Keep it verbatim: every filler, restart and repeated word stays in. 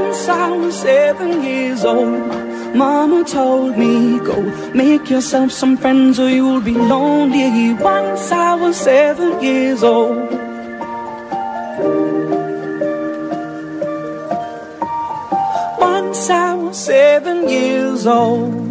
Once I was seven years old, Mama told me, go make yourself some friends or you'll be lonely. Once I was seven years old. Once I was seven years old.